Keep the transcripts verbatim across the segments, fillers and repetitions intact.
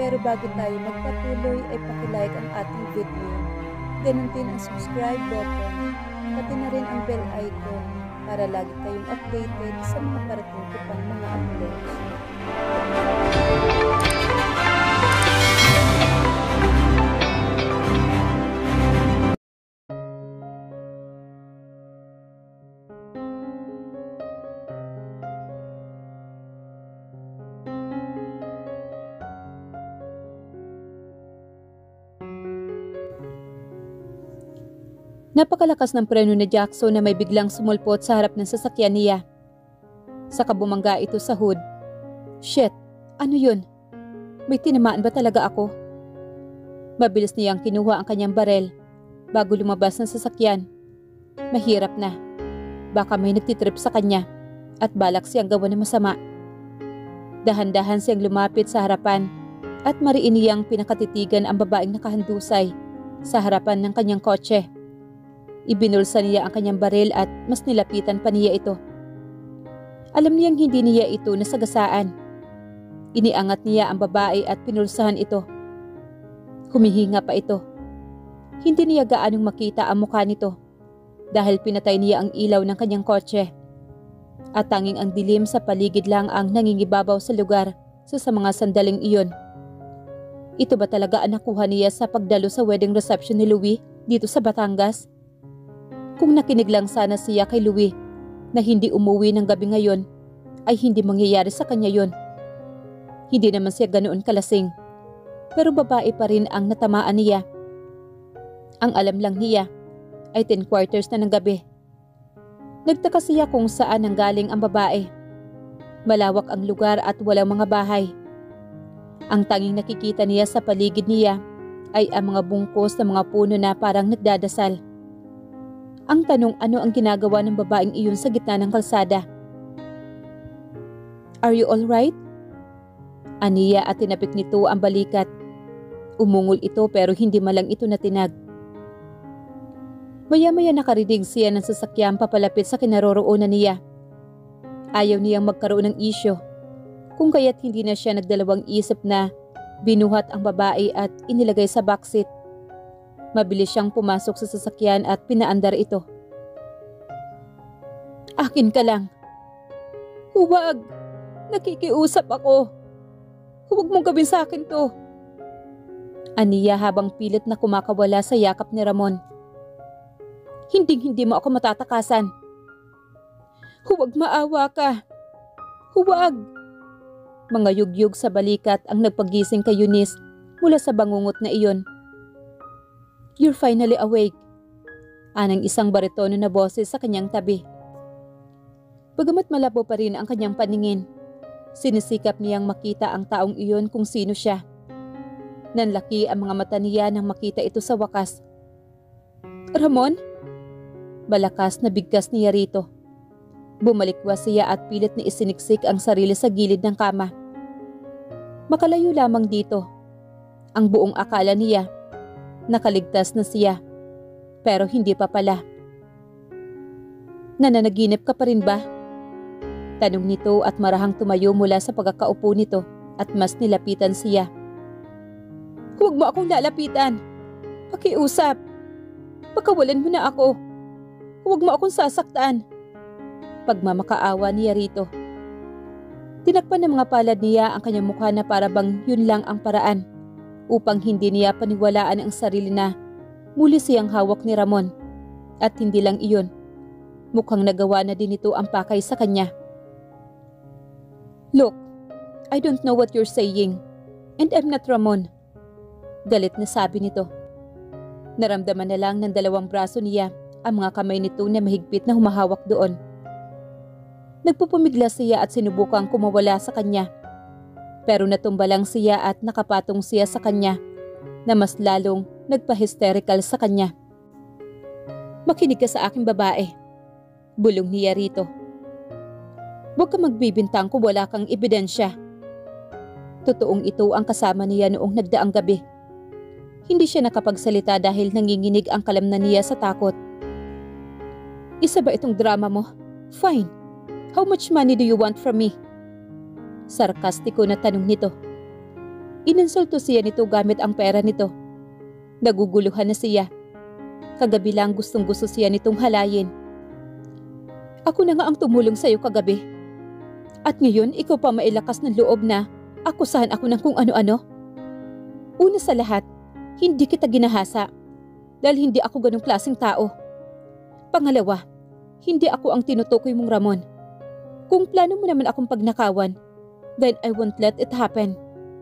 Pero bago tayo magpatuloy ay pakilike ang ating video. Ganun din ang subscribe button, pati na rin ang bell icon para lagi tayong updated sa mga parating ko pang mga uploads. Napakalakas ng preno ni Jackson na may biglang sumulpot sa harap ng sasakyan niya. Saka bumangga ito sa hood. Shit, ano yun? May tinamaan ba talaga ako? Mabilis niyang kinuha ang kanyang barel bago lumabas ng sasakyan. Mahirap na. Baka may nagtitrip sa kanya at balak siyang gawa ng masama. Dahan-dahan siyang lumapit sa harapan at mariin niyang pinakatitigan ang babaeng nakahandusay sa harapan ng kanyang kotse. Ibinulsa niya ang kanyang baril at mas nilapitan pa niya ito. Alam niyang hindi niya ito nasagasaan. Iniangat niya ang babae at pinulsahan ito. Humihinga pa ito. Hindi niya gaanong makita ang mukha nito dahil pinatay niya ang ilaw ng kanyang kotse. At tanging ang dilim sa paligid lang ang nangingibabaw sa lugar sa, sa mga sandaling iyon. Ito ba talaga ang nakuha niya sa pagdalo sa wedding reception ni Louie dito sa Batangas? Kung nakinig lang sana siya kay Louie na hindi umuwi ng gabi ngayon, ay hindi mangyayari sa kanya yon. Hindi naman siya ganoon kalasing, pero babae pa rin ang natamaan niya. Ang alam lang niya ay ten quarters na ng gabi. Nagtaka siya kung saan nanggaling ang babae. Malawak ang lugar at walang mga bahay. Ang tanging nakikita niya sa paligid niya ay ang mga bungkos ng mga puno na parang nagdadasal. Ang tanong, ano ang ginagawa ng babaeng iyon sa gitna ng kalsada? Are you alright? Aniya at tinapik nito ang balikat. Umungol ito pero hindi malang ito natinag. Maya-maya nakarinig siya ng sasakyan papalapit sa kinaroroonan niya. Ayaw niyang magkaroon ng isyo, kung kaya't hindi na siya nagdalawang isip na binuhat ang babae at inilagay sa backseat. Mabilis siyang pumasok sa sasakyan at pinaandar ito. Akin ka lang. Huwag! Nakikiusap ako. Huwag mong gawin sa akin to. Aniya habang pilit na kumakawala sa yakap ni Ramon. Hinding-hindi mo ako matatakasan. Huwag maawa ka. Huwag! Mga yugyug sa balikat ang nagpagising kay Eunice mula sa bangungot na iyon. You're finally awake. Anang isang baritono na boses sa kanyang tabi. Bagamat malabo pa rin ang kanyang paningin, sinisikap niyang makita ang taong iyon kung sino siya. Nanlaki ang mga mata niya nang makita ito sa wakas. Ramon? Balakas na bigkas niya rito. Bumalikwas siya at pilit na isiniksik ang sarili sa gilid ng kama. Makalayo lamang dito. Ang buong akala niya, nakaligtas na siya, pero hindi pa pala. Nananaginip ka pa rin ba? Tanong nito at marahang tumayo mula sa pagkakaupo nito at mas nilapitan siya. Huwag mo akong lalapitan. Pakiusap. Pagkawalan mo na ako. Huwag mo akong sasaktan. Pagmamakaawa niya rito. Tinakpan ng mga palad niya ang kanyang mukha na para bang yun lang ang paraan upang hindi niya paniwalaan ang sarili na muli siyang hawak ni Ramon. At hindi lang iyon, mukhang nagawa na din ito ang pakay sa kanya. Look, I don't know what you're saying, and I'm not Ramon. Galit na sabi nito. Naramdaman na lang ng dalawang braso niya ang mga kamay nito na mahigpit na humahawak doon. Nagpupumigla siya at sinubukang kumawala sa kanya. Pero natumba lang siya at nakapatong siya sa kanya na mas lalong nagpa-hysterical sa kanya. Makinig ka sa aking babae. Bulong niya rito. Huwag ka magbibintang kung wala kang ebidensya. Totoong ito ang kasama niya noong nagdaang gabi. Hindi siya nakapagsalita dahil nanginginig ang kalamnan niya sa takot. Isa ba itong drama mo? Fine. How much money do you want from me? Sarkastiko na tanong nito. Inansulto siya nito gamit ang pera nito. Naguguluhan na siya. Kagabi lang gustong gusto siya nitong halayin. Ako na nga ang tumulong sa'yo kagabi. At ngayon ikaw pa mailakas ng loob na akusahan ako ng kung ano-ano. Una sa lahat, hindi kita ginahasa dahil hindi ako ganong klaseng tao. Pangalawa, hindi ako ang tinutukoy mong Ramon. Kung plano mo naman akong pagnakawan, then I won't let it happen.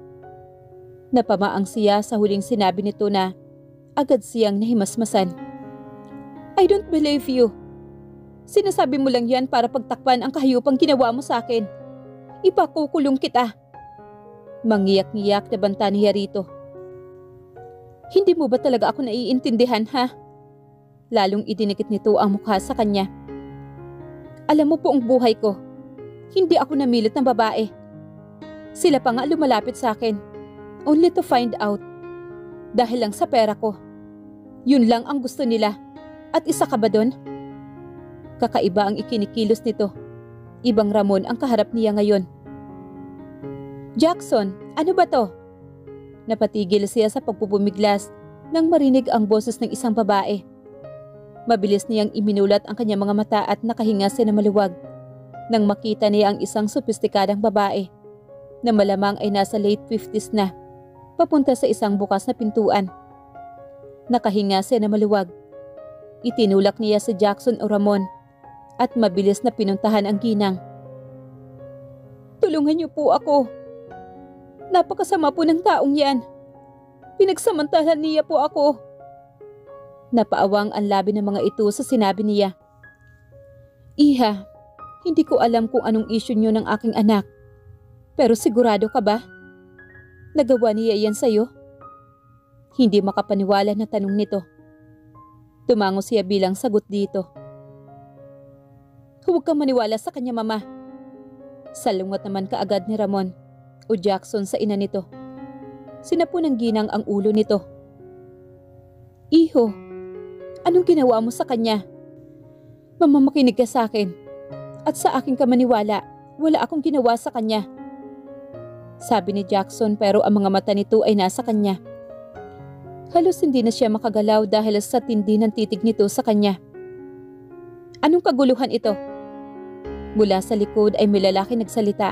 Napamaang siya sa huling sinabi nito na agad siyang nahimasmasan. I don't believe you. Sinasabi mo lang yan para pagtakpan ang kahayupang ginawa mo sa akin. Ipakukulong kita. Mangiyak-ngiyak na banta niya rito. Hindi mo ba talaga ako naiintindihan, ha? Lalong idinikit nito ang mukha sa kanya. Alam mo po ang buhay ko. Hindi ako namilit ng babae. Sila pa nga lumalapit sa akin. Only to find out. Dahil lang sa pera ko. Yun lang ang gusto nila. At isa ka ba doon? Kakaiba ang ikinikilos nito. Ibang Ramon ang kaharap niya ngayon. Jackson, ano ba to? Napatigil siya sa pagpupumiglas nang marinig ang boses ng isang babae. Mabilis niyang iminulat ang kanyang mga mata at nakahinga siya na maluwag nang makita niya ang isang sopistikadang babae na malamang ay nasa late fifties na, papunta sa isang bukas na pintuan. Nakahinga siya na maluwag. Itinulak niya si Jackson o Ramon at mabilis na pinuntahan ang ginang. Tulungan niyo po ako. Napakasama po ng taong yan. Pinagsamantalan niya po ako. Napaawang ang labi ng mga ito sa sinabi niya. Iha, hindi ko alam kung anong issue niyo ng aking anak. Pero sigurado ka ba? Nagawa niya yan sa'yo? Hindi makapaniwala na tanong nito. Tumango siya bilang sagot dito. Huwag kang maniwala sa kanya, Mama. Salungat naman kaagad ni Ramon o Jackson sa ina nito. Sinapo ng ginang ang ulo nito. Iho, anong ginawa mo sa kanya? Mama, makinig ka sa akin. At sa aking kamaniwala, wala akong ginawa sa kanya. Sabi ni Jackson pero ang mga mata nito ay nasa kanya. Halos hindi na siya makagalaw dahil sa tindi ng titig nito sa kanya. Anong kaguluhan ito? Mula sa likod ay may lalaki nagsalita.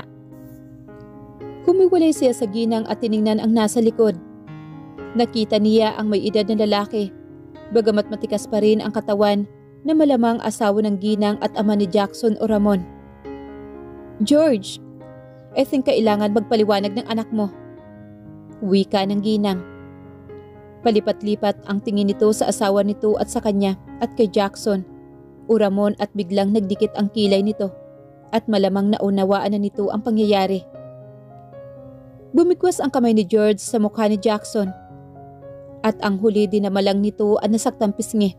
Humiwalay siya sa ginang at tiningnan ang nasa likod. Nakita niya ang may edad na lalaki, bagamat matikas pa rin ang katawan na malamang asawa ng ginang at ama ni Jackson o Ramon. George, I think kailangan magpaliwanag ng anak mo. Wika ng ginang. Palipat-lipat ang tingin nito sa asawa nito at sa kanya at kay Jackson o Ramon at biglang nagdikit ang kilay nito at malamang naunawaan na nito ang pangyayari. Bumigwas ang kamay ni George sa mukha ni Jackson at ang huli din na malang nito ang nasaktang pisngi.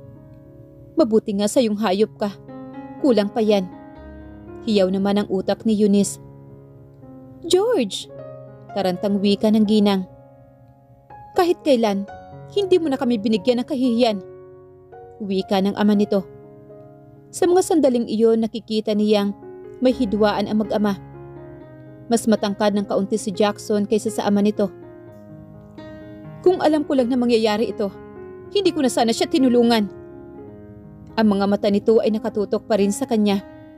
Mabuti nga sa yung hayop ka. Kulang pa yan. Hiyaw naman ang utak ni Eunice. George! Tarantang wika ng ginang. Kahit kailan, hindi mo na kami binigyan ng kahihiyan. Wika ng ama nito. Sa mga sandaling iyon nakikita niyang may hidwaan ang mag-ama. Mas matangkad ng kaunti si Jackson kaysa sa ama nito. Kung alam ko lang na mangyayari ito, hindi ko na sana siya tinulungan. Ang mga mata nito ay nakatutok pa rin sa kanya.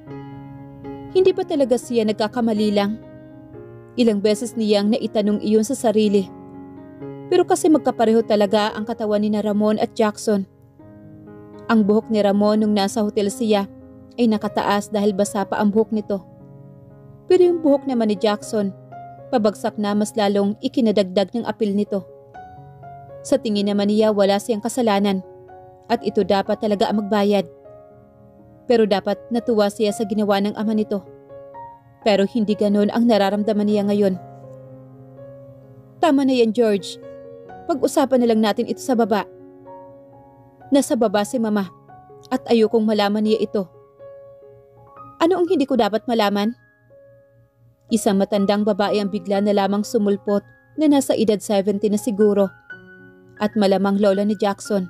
Hindi ba talaga siya nagkakamali lang? Ilang beses niyang naitanong iyon sa sarili. Pero kasi magkapareho talaga ang katawan ni na Ramon at Jackson. Ang buhok ni Ramon nung nasa hotel siya ay nakataas dahil basa pa ang buhok nito. Pero yung buhok naman ni Jackson, pabagsak na mas lalong ikinadagdag ng apil nito. Sa tingin naman niya wala siyang kasalanan at ito dapat talaga ang magbayad. Pero dapat natuwa siya sa ginawa ng ama nito. Pero hindi ganon ang nararamdaman niya ngayon. Tama na yan, George. Pag-usapan na lang natin ito sa baba. Nasa baba si Mama at ayokong malaman niya ito. Ano ang hindi ko dapat malaman? Isang matandang babae ang bigla na lamang sumulpot na nasa edad seventy na siguro at malamang lola ni Jackson.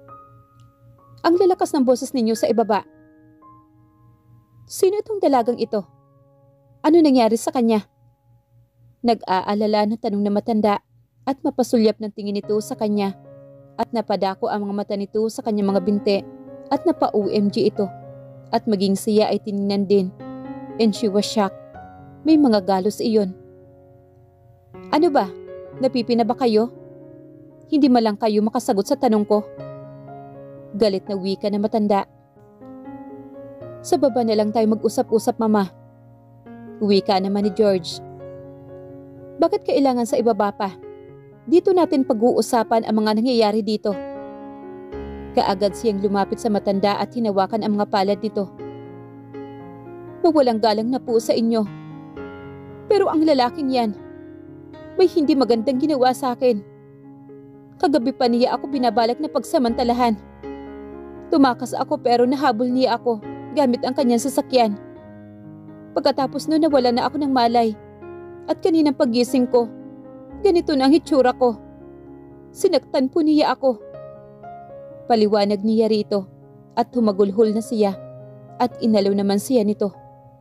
Ang lalakas ng boses ninyo sa ibaba. Sino itong dalagang ito? Ano nangyari sa kanya? Nag-aalala na tanong na matanda at mapasulyap ng tingin nito sa kanya at napadako ang mga mata nito sa kanyang mga binte at napa-O M G ito at maging siya ay tiningnan din and she was shocked. May mga galos iyon. Ano ba? Napipina ba kayo? Hindi malang kayo makasagot sa tanong ko. Galit na wika na matanda. Sa baba na lang tayo mag-usap-usap, mama. Wika naman ni George. Bakit kailangan sa ibaba pa? Dito natin pag-uusapan ang mga nangyayari dito. Kaagad siyang lumapit sa matanda at hinawakan ang mga palad nito. Mawalang galang na po sa inyo. Pero ang lalaking yan, may hindi magandang ginawa sa akin. Kagabi pa niya ako binabalak na pagsamantalahan. Tumakas ako pero nahabol niya ako gamit ang kanyang sasakyan. Pagkatapos noon nawala na ako ng malay. At kaninang pagising ko, ganito na ang hitsura ko. Sinaktan po niya ako. Paliwanag niya rito at humagulhol na siya at inalaw naman siya nito.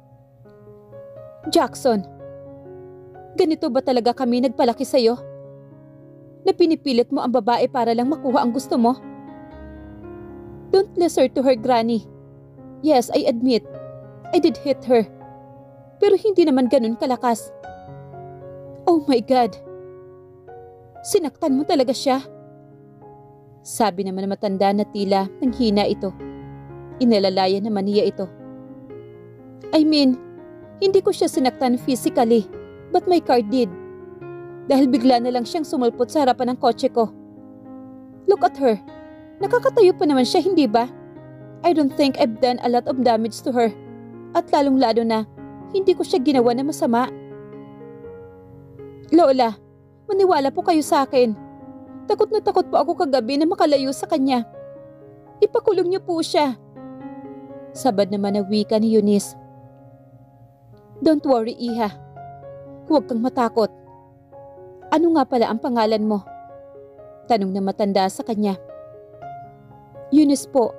Jackson, ganito ba talaga kami nagpalaki sa'yo? Na pinipilit mo ang babae para lang makuha ang gusto mo? Don't listen to her, Granny. Yes, I admit, I did hit her. Pero hindi naman ganun kalakas. Oh my God! Sinaktan mo talaga siya? Sabi naman ng matanda na tila nang hina ito. Inalalaya naman niya ito. I mean, hindi ko siya sinaktan physically, but my car did. Dahil bigla na lang siyang sumulpot sa harapan ng kotse ko. Look at her. Nakakatayo pa naman siya, hindi ba? I don't think I've done a lot of damage to her. At lalong-lalo na, hindi ko siya ginawa na masama. Lola, maniwala po kayo sa akin. Takot na takot po ako kagabi na makalayo sa kanya. Ipakulong niyo po siya. Sabad naman na wika ni Eunice. Don't worry, Iha. Huwag kang matakot. Ano nga pala ang pangalan mo? Tanong na matanda sa kanya. Eunice po.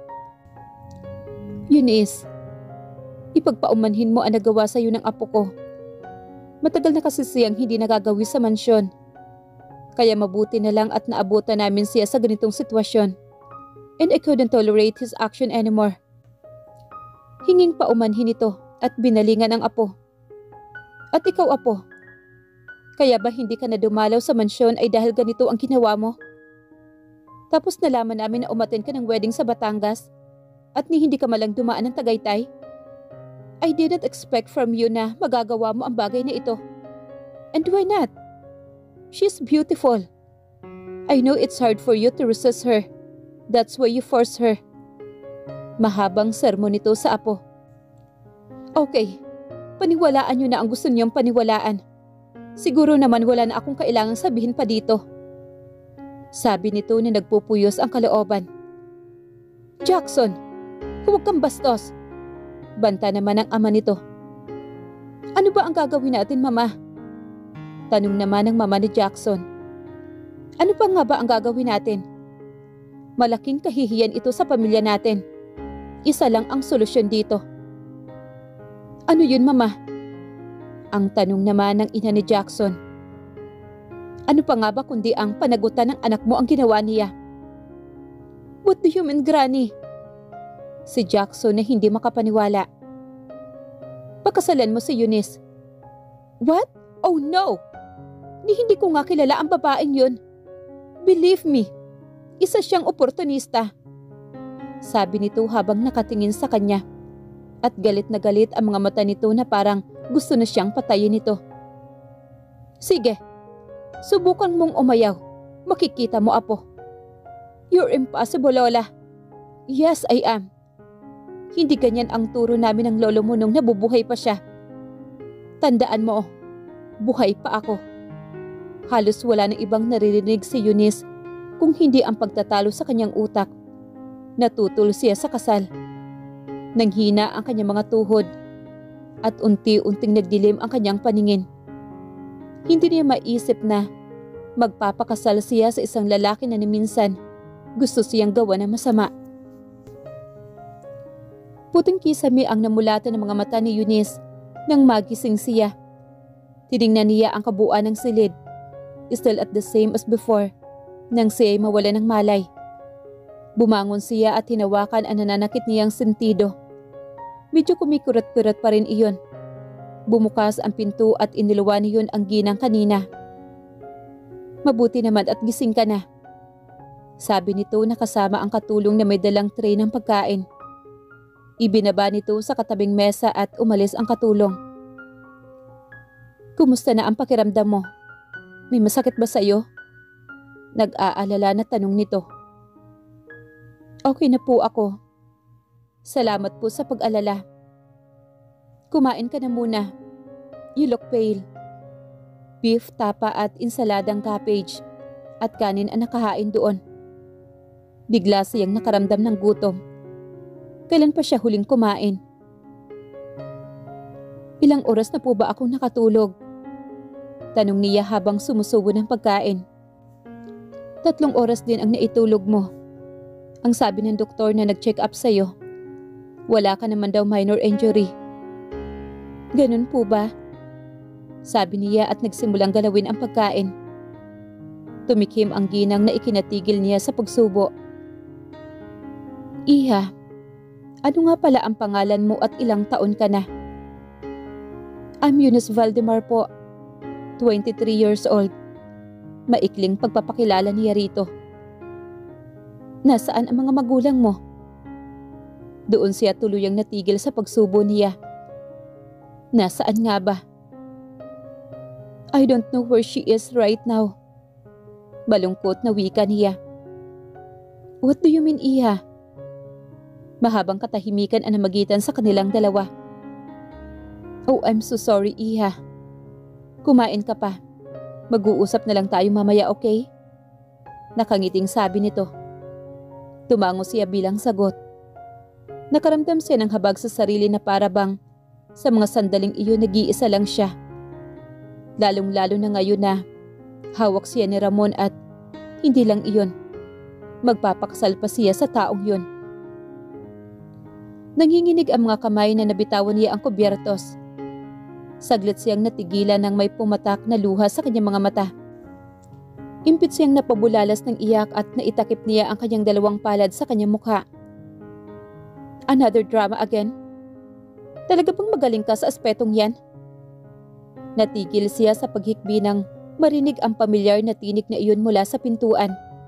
Eunice, ipagpaumanhin mo ang nagawa sa iyo ng apo ko. Matagal na kasi siyang hindi nagagawi sa mansyon. Kaya mabuti na lang at naabutan namin siya sa ganitong sitwasyon. And I couldn't tolerate his action anymore. Hinging paumanhin ito at binalingan ang apo. At ikaw, apo, kaya ba hindi ka na dumalaw sa mansyon ay dahil ganito ang ginawa mo? Tapos nalaman namin na umattend ka ng wedding sa Batangas at ni hindi ka malang dumaan ng Tagaytay? I didn't expect from you na magagawa mo ang bagay na ito. And why not? She's beautiful. I know it's hard for you to resist her. That's why you force her. Mahabang sermon nito sa apo. Okay, paniwalaan niyo na ang gusto niyong paniwalaan. Siguro naman wala na akong kailangang sabihin pa dito. Sabi nito na nagpupuyos ang kalooban. Jackson, huwag kang bastos. Banta naman ang ama nito. Ano ba ang gagawin natin, mama? Tanong naman ng mama ni Jackson. Ano pa nga ba ang gagawin natin? Malaking kahihiyan ito sa pamilya natin. Isa lang ang solusyon dito. Ano yun, mama? Ang tanong naman ng ina ni Jackson. Ano pa nga ba kundi ang panagutan ng anak mo ang ginawa niya? What do you mean, Granny? Si Jackson na hindi makapaniwala. Pakasalan mo si Eunice. What? Oh no! Ni hindi ko nga kilala ang babaeng yun. Believe me, isa siyang oportunista. Sabi nito habang nakatingin sa kanya. At galit na galit ang mga mata nito na parang gusto na siyang patayin nito. Sige, subukan mong umayaw. Makikita mo, apo. You're impossible, Lola. Yes, I am. Hindi ganyan ang turo namin ng lolo mo nung nabubuhay pa siya. Tandaan mo, buhay pa ako. Halos wala nang ibang naririnig si Eunice kung hindi ang pagtatalo sa kanyang utak. Natutol siya sa kasal. Nanghina ang kanyang mga tuhod at unti-unting nagdilim ang kanyang paningin. Hindi niya maisip na magpapakasal siya sa isang lalaki na minsan gusto siyang gawa ng masama. Puting kisame ang namulatan ng mga mata ni Eunice nang magising siya. Tiningnan niya ang kabuuan ng silid, still at the same as before, nang siya'y mawala ng malay. Bumangon siya at hinawakan ang nananakit niyang sentido. Medyo kumikurat-kurat pa rin iyon. Bumukas ang pinto at iniluwa niyon ang ginang kanina. "Mabuti naman at gising ka na," sabi nito na kasama ang katulong na may dalang tray ng pagkain. Ibinaba nito sa katabing mesa at umalis ang katulong. "Kumusta na ang pakiramdam mo? May masakit ba sa iyo?" Nag-aalala na tanong nito. "Okay na po ako. Salamat po sa pag-alala. Kumain ka na muna. You look pale." Beef, tapa at insaladang cabbage at kanin ang nakahain doon. Bigla siyang nakaramdam ng gutom. Kailan pa siya huling kumain? "Ilang oras na po ba akong nakatulog?" Tanong niya habang sumusubo ng pagkain. "Tatlong oras din ang naitulog mo. Ang sabi ng doktor na nag-check up sa'yo, wala ka naman daw minor injury." "Ganun po ba?" sabi niya at nagsimulang galawin ang pagkain. Tumikim ang ginang na ikinatigil niya sa pagsubo. "Iha, ano nga pala ang pangalan mo at ilang taon ka na?" "I'm Eunice Valdemar po, twenty-three years old." Maikling pagpapakilala niya rito. "Nasaan ang mga magulang mo?" Doon siya tuluyang natigil sa pagsubo niya. Nasaan nga ba? "I don't know where she is right now." Malungkot na wika niya. "What do you mean, Iha?" Mahabang katahimikan ang namagitan sa kanilang dalawa. "Oh, I'm so sorry, Iha. Kumain ka pa. Mag-uusap na lang tayo mamaya, okay?" Nakangiting sabi nito. Tumango siya bilang sagot. Nakaramdam siya ng habag sa sarili na para bang sa mga sandaling iyon nag-iisa lang siya. Lalong-lalo na ngayon na hawak siya ni Ramon at hindi lang iyon, magpapakasal pa siya sa taong yun. Nanginginig ang mga kamay na nabitawan niya ang kubyertos. Saglit siyang natigilan nang may pumatak na luha sa kanyang mga mata. Impit siyang napabulalas ng iyak at naitakip niya ang kanyang dalawang palad sa kanyang mukha. "Another drama again? Talaga bang magaling ka sa aspetong yan?" Natigil siya sa paghikbi nang marinig ang pamilyar na tinig na iyon mula sa pintuan.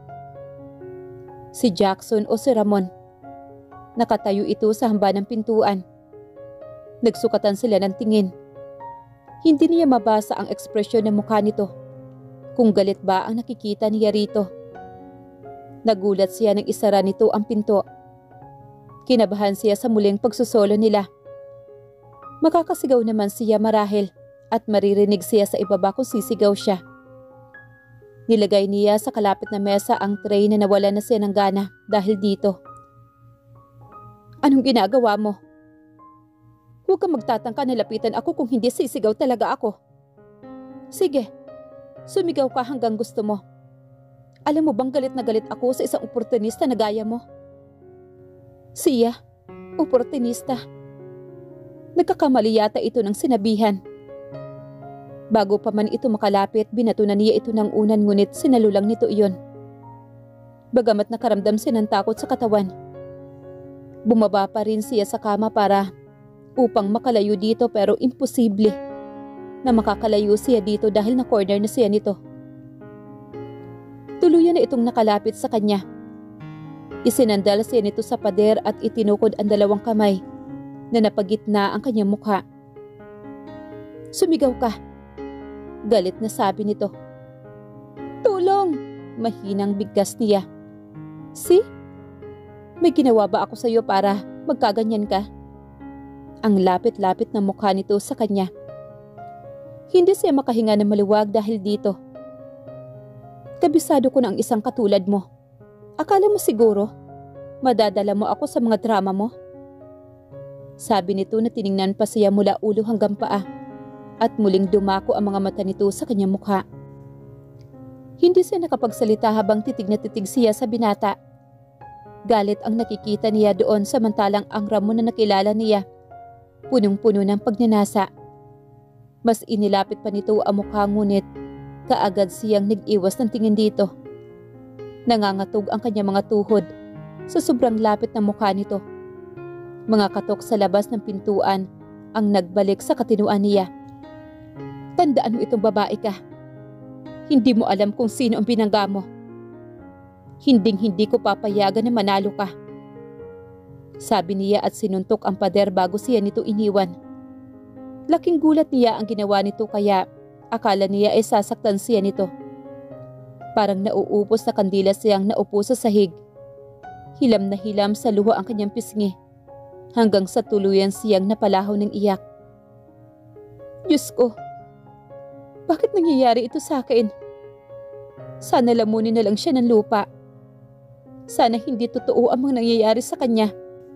Si Jackson o si Ramon. Nakatayo ito sa hamba ng pintuan. Nagsukatan sila ng tingin. Hindi niya mabasa ang ekspresyon ng mukha nito. Kung galit ba ang nakikita niya rito. Nagulat siya nang isara nito ang pinto. Kinabahan siya sa muling pagsusolo nila. Makakasigaw naman siya marahil at maririnig siya sa ibaba kung sisigaw siya. Nilagay niya sa kalapit na mesa ang tray na nawala na siya ng gana dahil dito. "Anong ginagawa mo? Huwag kang magtatangka na lapitan ako kung hindi sisigaw talaga ako. Sige, sumigaw ka hanggang gusto mo. Alam mo bang galit na galit ako sa isang oportunista na gaya mo?" Siya, oportunista. Nagkakamali yata ito ng sinabihan. Bago pa man ito makalapit, binato na niya ito ng unan ngunit sinalulang nito iyon. Bagamat nakaramdam siya ng takot sa katawan. Bumaba pa rin siya sa kama para upang makalayo dito pero imposible na makakalayo siya dito dahil na-corner na siya nito. Tuluyan na itong nakalapit sa kanya. Isinandal siya nito sa pader at itinukod ang dalawang kamay na napagitna ang kanyang mukha. "Sumigaw ka!" Galit na sabi nito. "Tulong!" Mahinang bigkas niya. "See? May ginawa ba ako sa iyo para magkaganyan ka?" Ang lapit-lapit na mukha nito sa kanya. Hindi siya makahinga ng maluwag dahil dito. "Kabisado ko na ang isang katulad mo. Akala mo siguro, madadala mo ako sa mga drama mo?" Sabi nito na tiningnan pa siya mula ulo hanggang paa at muling dumako ang mga mata nito sa kanyang mukha. Hindi siya nakapagsalita habang titig na titig siya sa binata. Galit ang nakikita niya doon samantalang ang Ramon na nakilala niya, punong-puno ng pagnanasa. Mas inilapit pa nito ang mukha ngunit kaagad siyang nag-iwas ng tingin dito. Nangangatog ang kanyang mga tuhod sa sobrang lapit ng mukha nito. Mga katok sa labas ng pintuan ang nagbalik sa katinuan niya. Tandaan mo itong babae ka. Hindi mo alam kung sino ang binangga mo. Hinding-hindi ko papayagan na manalo ka. Sabi niya at sinuntok ang pader bago siya nito iniwan. Laking gulat niya ang ginawa nito kaya akala niya ay sasaktan siya nito. Parang nauupos na kandila siyang naupo sa sahig. Hilam na hilam sa luha ang kanyang pisngi hanggang sa tuluyan siyang napalahaw ng iyak. Diyos ko, bakit nangyayari ito sa akin? Sana lamunin na lang siya ng lupa. Sana hindi totoo ang mga nangyayari sa kanya.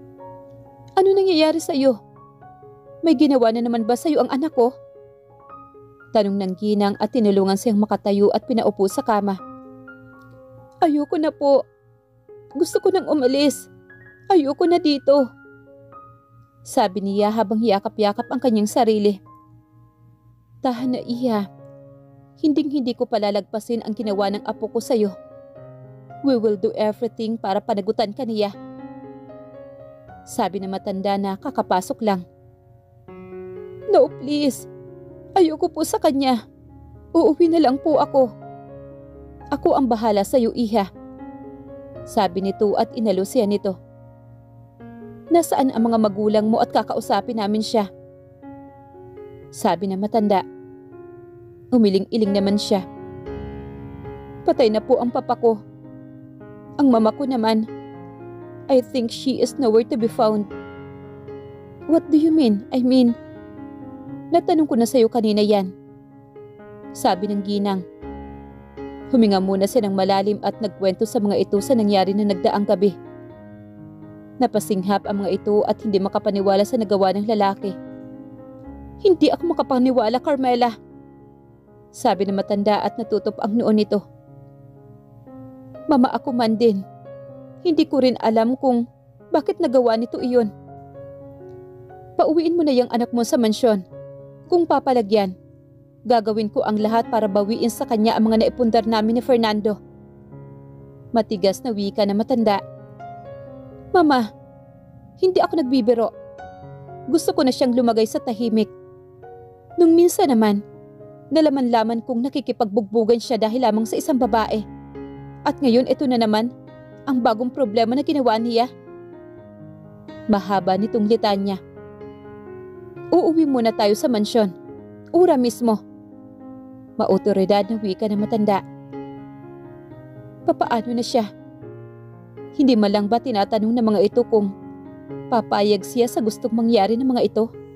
Ano nangyayari sa iyo? May ginawa na naman ba sa iyo ang anak ko? Tanong ng ginang at tinulungan siyang makatayo at pinaupo sa kama. Ayoko na po. Gusto ko nang umalis. Ayoko na dito. Sabi niya habang yakap-yakap ang kanyang sarili. Tahan na iya. Hinding-hindi ko palalagpasin ang ginawa ng apo ko sa iyo. We will do everything para panagutan ka niya. Sabi na matanda na kakapasok lang. No, please. Ayoko po sa kanya. Uuwi na lang po ako. Ako ang bahala sa iyo, iha. Sabi nito at inalo siya nito. Nasaan ang mga magulang mo at kakausapin namin siya? Sabi na matanda. Umiling-iling naman siya. Patay na po ang papa ko. Ang mama ko naman, I think she is nowhere to be found. What do you mean? I mean, natanong ko na sa'yo kanina yan. Sabi ng ginang. Huminga muna siya ng malalim at nagkwento sa mga ito sa nangyari na nagdaang gabi. Napasinghap ang mga ito at hindi makapaniwala sa nagawa ng lalaki. Hindi ako makapaniwala, Carmela. Sabi ng matanda at natutop ang noon nito. Mama, ako man din. Hindi ko rin alam kung bakit nagawa nito iyon. Pauwiin mo na yung anak mo sa mansyon. Kung papalagyan, gagawin ko ang lahat para bawiin sa kanya ang mga naipundar namin ni Fernando. Matigas na wika na matanda. Mama, hindi ako nagbibiro. Gusto ko na siyang lumagay sa tahimik. Nung minsan naman, nalaman-laman kong nakikipagbugbugan siya dahil lamang sa isang babae. At ngayon ito na naman, ang bagong problema na ginawa niya. Mahaba nitong litanya. Uuwi muna tayo sa mansyon. Ura mismo. Maotoridad na wika na matanda. Papaano na siya? Hindi malang ba tinatanong ng mga ito kung papayag siya sa gustong mangyari ng mga ito?